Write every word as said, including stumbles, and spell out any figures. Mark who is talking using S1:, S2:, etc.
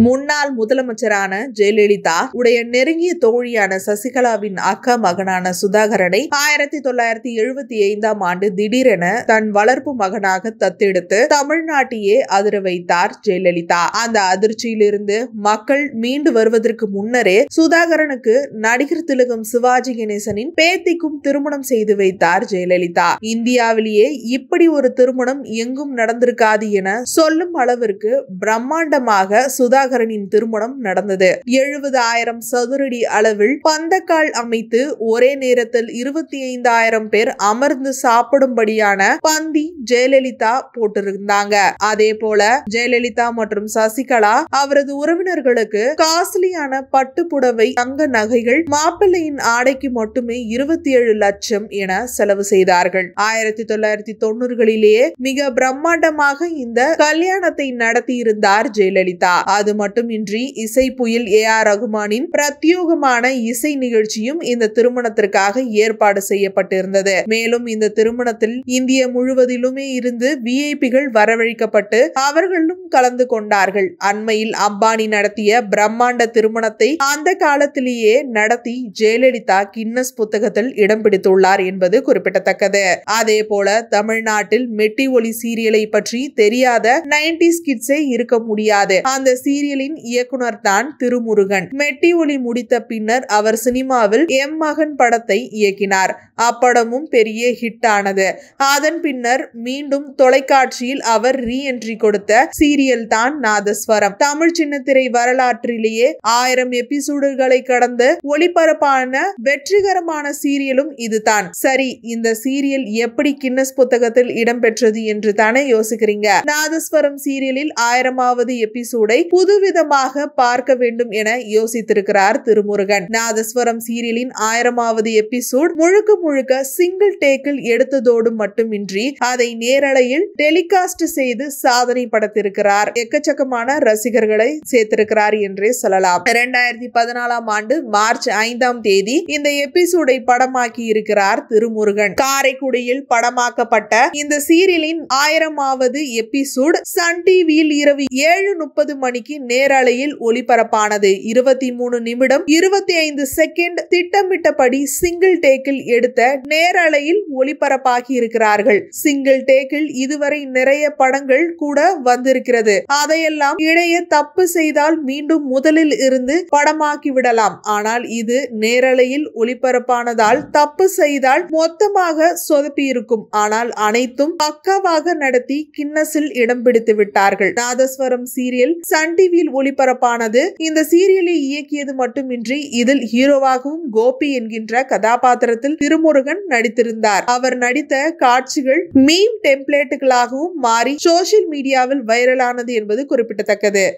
S1: முன்னாள் முதலமைச்சரான ஜெயலலிதா உடைய நெருங்கிய தோழியான சசிகலாவின் அக்கா மகனான சுதாகரனை ஆயிரத்தி தொள்ளாயிரத்தி எழுபத்தி ஐந்தாம் ஆண்டு திடீரென தன் வளர்ப்பு மகனாக தத்தெடுத்து தமிழ்நாட்டையே அதிர வைத்தார் ஜெயலலிதா. அந்த அதிர்ச்சியிலிருந்து மக்கள் மீண்டு வருவதற்கு முன்னரே சுதாகரனுக்கு நடிகர் திலகம் சிவாஜி கணேசனின் பேத்திக்கும் திருமணம் செய்து வைத்தார் ஜெயலலிதா. இந்தியாவிலேயே இப்படி ஒரு திருமணம் எங்கும் நடந்திருக்காது என சொல்லும் அளவிற்கு பிரம்மாண்டமாக சுதாகரனின் திருமணம் நடந்தது. எழுபது ஆயிரம் சதுரடி அளவில் பந்தக்கால் அமைத்து ஒரே நேரத்தில் இருபத்தி ஐந்தாயிரம் பேர் அமர்ந்து சாப்பிடும்படியான பந்தி ஜெயலலிதா போட்டிருந்தாங்க. அதே போல ஜெயலலிதா மற்றும் சசிகலா அவரது உறவினர்களுக்கு காஸ்ட்லியான பட்டு புடவை, தங்க நகைகள், மாப்பிள்ளையின் ஆடைக்கு மட்டுமே இருபத்தி ஏழு லட்சம் என செலவு செய்தார்கள். ஆயிரத்தி தொள்ளாயிரத்தி தொண்ணூறுகளிலேயே மிக பிரம்மாண்டமாக இந்த கல்யாணத்தை நடத்தி இருந்தார் ஜெயலலிதா. அது மட்டுமின்றி இசை புயல் ஏ ஆர் ரகுமானின் பிரத்யோகமான இசை நிகழ்ச்சியும் இந்த திருமணத்திற்காக ஏற்பாடு செய்யப்பட்டிருந்தது. மேலும் இந்த திருமணத்தில் இந்திய முழுவதிலுமே இருந்து வி ஐ பிகள் வரவழைக்கப்பட்டு அவர்களும் கலந்து கொண்டார்கள். அண்மையில் அம்பானி நடத்திய பிரம்மாண்ட திருமணத்தை அந்த காலத்திலேயே நடத்தி ஜெயலலிதா கின்னஸ் புத்தகத்தில் இடம் பிடித்துள்ளார் என்பது குறிப்பிடத்தக்கது. அதே போல தமிழ்நாட்டில் மெட்டி ஒலி சீரியலை பற்றி தெரியாத நைன்டிஸ் கிட்ஸே இருக்க முடியாது. அந்த சீரியலின் இயக்குனர் தான் திருமுருகன். மெட்டி ஒலி முடித்த பின்னர் அவர் சினிமாவில் எம் மகன் படத்தை இயக்கினார். அப்படமும் பெரிய ஹிட் ஆனது. அதன் பின்னர் மீண்டும் தொலைக்காட்சியில் அவர் ரீ என்ட்ரி கொடுத்த சீரியல் தான் நாதஸ்வரம். தமிழ் சின்னத்திரை வரலாற்றிலேயே ஆயிரம் எபிசோடுகளை கடந்து ஒளிபரப்பான வெற்றிகரமான சீரியலும் இதுதான். சரி, இந்த சீரியல் எப்படி கின்னஸ் புத்தகத்தில் இடம்பெற்றது என்று தானே யோசிக்கிறீங்க. நாதஸ்வரம் சீரியலில் ஆயிரமாவது எபிசோடை புதுவிதமாக பார்க்க வேண்டும் என யோசித்திருக்கிறார் திருமுருகன். நாதஸ்வரம் சீரியலின் ஆயிரமாவது எபிசோட் முழுக்க முழுக்க சிங்கிள் டேக்கில் எடுத்ததோடு மட்டுமின்றி அதை நேரலையில் டெலிகாஸ்ட் செய்து சாதனை படைத்திருக்கிறார். எக்கச்சக்கமான ரசிகர்களை சேர்த்திருக்கிறார் என்றே சொல்லலாம். இரண்டாயிரத்தி பதினாலாம் ஆண்டு மார்ச் ஐந்தாம் தேதி இந்த எபிசோடை படமாக்கி இருக்கிறார் திருமுருகன். காரைக்குடியில் படமாக்கப்பட்ட இந்த சீரியலின் ஆயிரமாவது எபிசோட் சன் டிவியில் இரவு ஏழு முப்பது மணிக்கு நேரலையில் ஒளிபரப்பானது. இருபத்தி மூணு நிமிடம் இருபத்தி ஐந்து செகண்ட் திட்டமிட்டபடி சிங்கிள் டேக்கில் எடுத்த நேரலையில் ஒளிபரப்பாகி இருக்கிறார்கள். சிங்கிள் டேக்கில் இதுவரை நிறைய படங்கள் கூட வந்திருக்கிறது. அதையெல்லாம் இடையே தப்பு செய்தால் மீண்டும் முதலில் இருந்து படமாக்கி விடலாம். ஆனால் இது நேரலையில் ஒளிபரப்பானதால் தப்பு செய்தால் மொத்தமாக சொதப்பி இருக்கும். ஆனால் அனைத்தும் பக்காவாக நடத்தி கின்னஸில் இடம் பிடித்து விட்டார்கள். நாதஸ்வரம் சீரியல் சன் டிவியில் ஒளிபரப்பானது. இந்த சீரியலை இயக்கியது மட்டுமின்றி இதில் ஹீரோவாகவும் கோபி என்கின்ற கதாபாத்திரத்தில் திருமுருகன் நடித்திருந்தார். அவர் நடித்த காட்சிகள் மீம் டெம்ப்ளேட்டுகளாகவும் மாறி சோசியல் மீடியாவில் வைரலானது என்பது குறிப்பிடத்தக்கது.